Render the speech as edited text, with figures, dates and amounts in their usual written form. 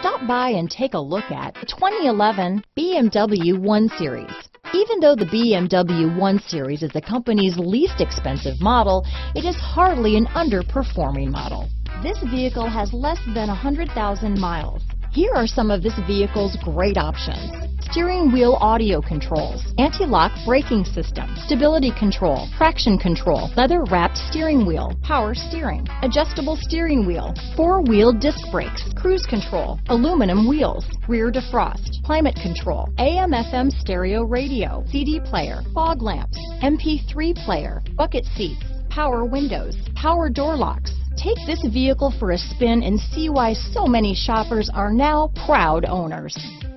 Stop by and take a look at the 2011 BMW 1 Series. Even though the BMW 1 Series is the company's least expensive model, it is hardly an underperforming model. This vehicle has less than 100,000 miles. Here are some of this vehicle's great options: steering wheel audio controls, anti-lock braking system, stability control, traction control, leather-wrapped steering wheel, power steering, adjustable steering wheel, four-wheel disc brakes, cruise control, aluminum wheels, rear defrost, climate control, AM/FM stereo radio, CD player, fog lamps, MP3 player, bucket seats, power windows, power door locks. Take this vehicle for a spin and see why so many shoppers are now proud owners.